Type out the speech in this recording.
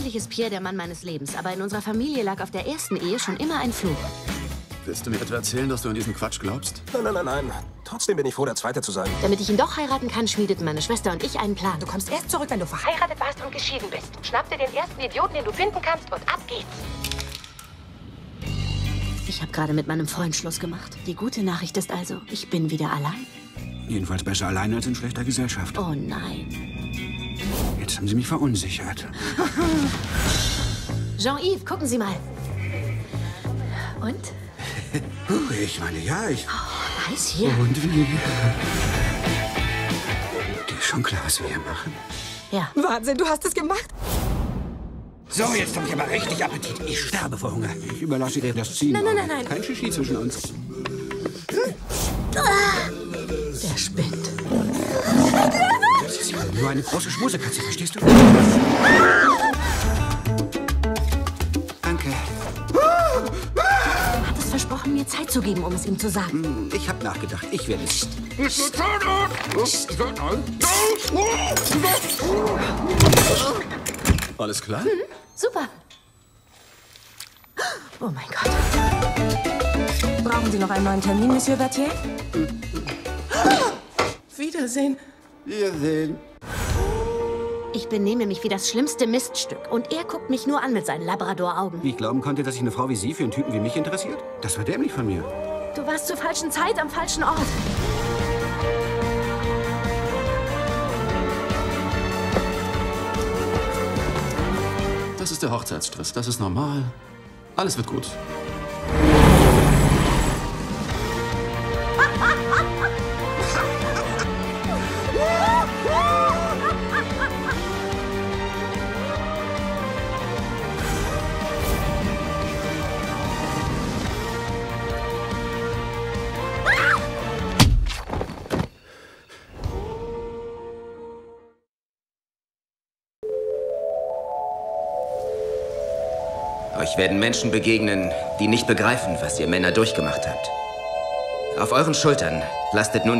Eigentlich ist Pierre der Mann meines Lebens, aber in unserer Familie lag auf der ersten Ehe schon immer ein Fluch. Willst du mir etwa erzählen, dass du an diesen Quatsch glaubst? Nein. Trotzdem bin ich froh, der Zweite zu sein. Damit ich ihn doch heiraten kann, schmiedeten meine Schwester und ich einen Plan. Du kommst erst zurück, wenn du verheiratet warst und geschieden bist. Schnapp dir den ersten Idioten, den du finden kannst, und ab geht's. Ich habe gerade mit meinem Freund Schluss gemacht. Die gute Nachricht ist also, ich bin wieder allein. Jedenfalls besser allein als in schlechter Gesellschaft. Oh nein. Jetzt haben Sie mich verunsichert. Jean-Yves, gucken Sie mal. Und? Ich meine, ja, ich... Oh, heiß hier. Und wie? Dir ist schon klar, was wir hier machen? Ja. Wahnsinn, du hast es gemacht. So, jetzt habe ich aber richtig Appetit. Ich sterbe vor Hunger. Ich überlasse dir das Ziehen. Nein. Kein Shishi zwischen uns. Der spinnt. Das ist ja nur eine große Schmusekatze, verstehst du? Danke. Er hat es versprochen, mir Zeit zu geben, um es ihm zu sagen. Ich habe nachgedacht. Ich werde es... Alles klar? Super. Oh mein Gott. Brauchen Sie noch einen neuen Termin, Monsieur Berthier? Wiedersehen. Wir sehen. Ich benehme mich wie das schlimmste Miststück. Und er guckt mich nur an mit seinen Labrador-Augen. Wie ich glauben konnte, dass sich eine Frau wie Sie für einen Typen wie mich interessiert? Das war dämlich von mir. Du warst zur falschen Zeit am falschen Ort. Das ist der Hochzeitsstress. Das ist normal. Alles wird gut. Euch werden Menschen begegnen, die nicht begreifen, was ihr Männer durchgemacht habt. Auf euren Schultern lastet nun